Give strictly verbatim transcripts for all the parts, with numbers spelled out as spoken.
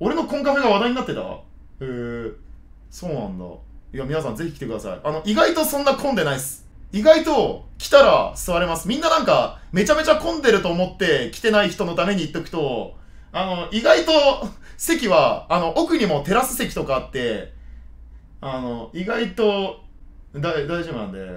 俺のコンカフェが話題になってた。へえ、そうなんだ。いや、皆さんぜひ来てください。あの、意外とそんな混んでないっす。意外と来たら座れます。みんななんか、めちゃめちゃ混んでると思って来てない人のために言っとくと、あの、意外と席は、あの、奥にもテラス席とかあって、あの、意外と、だ、大丈夫なんで、うん。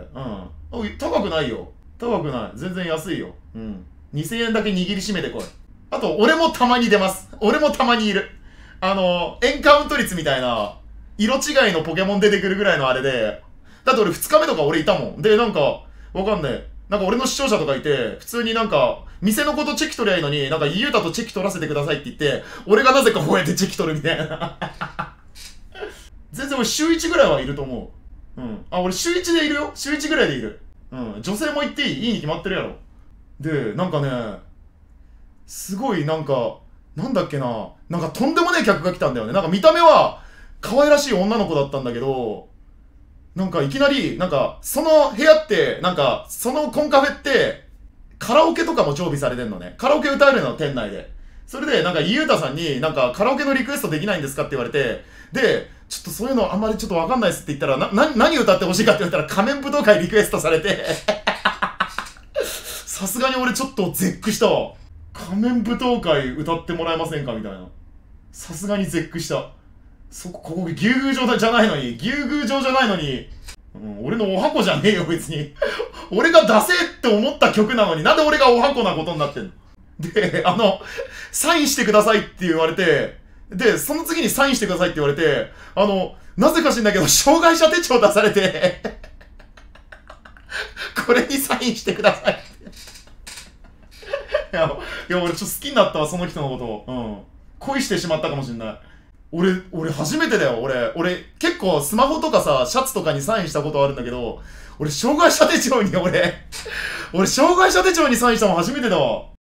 おい高くないよ。高くない。全然安いよ。うん。にせんえんだけ握りしめてこい。あと、俺もたまに出ます。俺もたまにいる。あの、エンカウント率みたいな、色違いのポケモン出てくるぐらいのあれで、だって俺ふつかめとか俺いたもん。で、なんか、わかんねえ。なんか俺の視聴者とかいて、普通になんか、店のことチェキ取りゃいいのに、なんかゆうたとチェキ取らせてくださいって言って、俺がなぜかこうやってチェキ取るみたいな。全然俺週いちぐらいはいると思う。うん。あ、俺週いちでいるよ。週いちぐらいでいる。うん。女性も行っていいいいに決まってるやろ。で、なんかね、すごいなんか、なんだっけな、なんかとんでもねえ客が来たんだよね。なんか見た目は、可愛らしい女の子だったんだけど、なんかいきなり、なんか、その部屋って、なんか、そのコンカフェって、カラオケとかも常備されてんのね。カラオケ歌えるの、店内で。それで、なんか、ゆうたさんに、なんか、カラオケのリクエストできないんですかって言われて、で、ちょっとそういうのあんまりちょっとわかんないっすって言ったら、な、な、何歌ってほしいかって言ったら、仮面舞踏会リクエストされて、さすがに俺ちょっと絶句したわ。仮面舞踏会歌ってもらえませんかみたいな。さすがに絶句した。そこ、ここ、牛宮城じゃないのに、牛宮城じゃないのに、うん、俺のお箱じゃねえよ、別に。俺が出せって思った曲なのに、なんで俺がお箱なことになってんの。で、あの、サインしてくださいって言われて、で、その次にサインしてくださいって言われて、あの、なぜか知んだけど、障害者手帳出されて、これにサインしてくださいって。いや、いや俺ちょっと好きになったわ、その人のことを。うん。恋してしまったかもしんない。俺、俺初めてだよ、俺。俺、結構スマホとかさ、シャツとかにサインしたことあるんだけど、俺、障害者手帳に俺、俺、障害者手帳にサインしたの初めてだわ。